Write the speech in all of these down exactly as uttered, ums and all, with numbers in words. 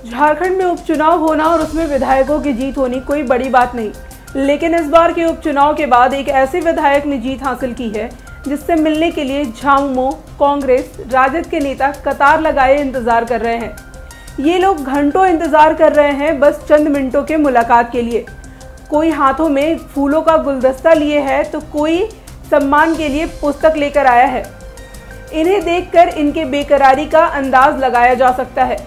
झारखंड में उपचुनाव होना और उसमें विधायकों की जीत होनी कोई बड़ी बात नहीं, लेकिन इस बार के उपचुनाव के बाद एक ऐसे विधायक ने जीत हासिल की है जिससे मिलने के लिए झामुमो, कांग्रेस, राजद के नेता कतार लगाए इंतजार कर रहे हैं। ये लोग घंटों इंतजार कर रहे हैं बस चंद मिनटों के मुलाकात के लिए। कोई हाथों में फूलों का गुलदस्ता लिए है तो कोई सम्मान के लिए पुस्तक लेकर आया है। इन्हें देखकर इनके बेकरारी का अंदाज लगाया जा सकता है।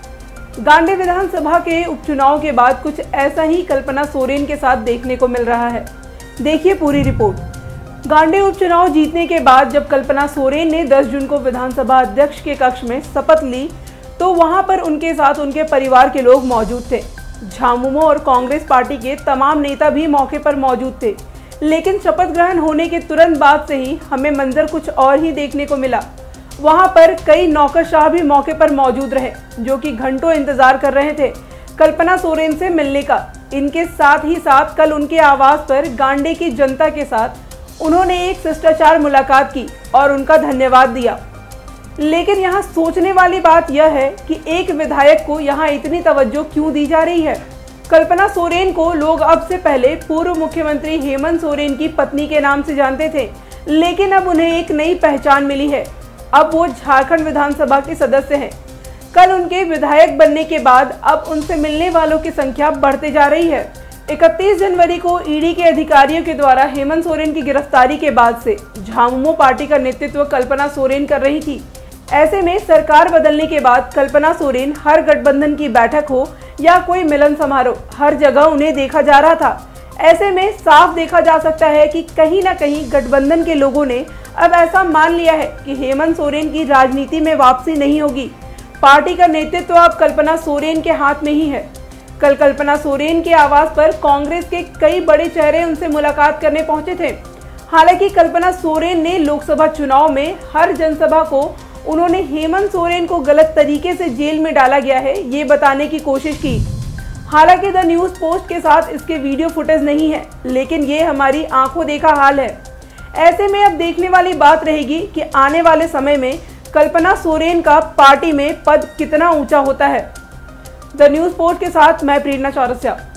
गांडे विधानसभा के उपचुनाव के बाद कुछ ऐसा ही कल्पना सोरेन के साथ देखने को मिल रहा है। देखिए पूरी रिपोर्ट। गांडे उपचुनाव जीतने के बाद जब कल्पना सोरेन ने दस जून को विधानसभा अध्यक्ष के कक्ष में शपथ ली तो वहां पर उनके साथ उनके परिवार के लोग मौजूद थे। झामुमो और कांग्रेस पार्टी के तमाम नेता भी मौके पर मौजूद थे, लेकिन शपथ ग्रहण होने के तुरंत बाद से ही हमें मंजर कुछ और ही देखने को मिला। वहां पर कई नौकरशाह भी मौके पर मौजूद रहे जो कि घंटों इंतजार कर रहे थे कल्पना सोरेन से मिलने का। इनके साथ ही साथ कल उनके आवास पर गांडे की जनता के साथ उन्होंने एक शिष्टाचार मुलाकात की और उनका धन्यवाद दिया। लेकिन यहाँ सोचने वाली बात यह है कि एक विधायक को यहाँ इतनी तवज्जो क्यों दी जा रही है। कल्पना सोरेन को लोग अब से पहले पूर्व मुख्यमंत्री हेमंत सोरेन की पत्नी के नाम से जानते थे, लेकिन अब उन्हें एक नई पहचान मिली है। अब वो झारखंड विधानसभा के सदस्य हैं। कल उनके विधायक बनने के बाद अब उनसे मिलने वालों की संख्या बढ़ते जा रही है। इकतीस जनवरी को ईडी के अधिकारियों के द्वारा हेमंत सोरेन की गिरफ्तारी के बाद से झामुमो पार्टी का नेतृत्व कल्पना सोरेन कर रही थी। ऐसे में सरकार बदलने के बाद कल्पना सोरेन हर गठबंधन की बैठक हो या कोई मिलन समारोह, हर जगह उन्हें देखा जा रहा था। ऐसे में साफ देखा जा सकता है कि कहीं ना कहीं गठबंधन के लोगों ने अब ऐसा मान लिया है कि हेमंत सोरेन की राजनीति में वापसी नहीं होगी। पार्टी का नेतृत्व अब कल्पना सोरेन के हाथ में ही है। कल कल्पना सोरेन के आवास पर कांग्रेस के कई बड़े चेहरे उनसे मुलाकात करने पहुंचे थे। हालांकि कल्पना सोरेन ने लोकसभा चुनाव में हर जनसभा को उन्होंने हेमंत सोरेन को गलत तरीके से जेल में डाला गया है ये बताने की कोशिश की। हालांकि द न्यूज़ पोस्ट के साथ इसके वीडियो फुटेज नहीं है, लेकिन ये हमारी आंखों देखा हाल है। ऐसे में अब देखने वाली बात रहेगी कि आने वाले समय में कल्पना सोरेन का पार्टी में पद कितना ऊंचा होता है। द न्यूज़ पोस्ट के साथ मैं प्रेरणा चौरसिया।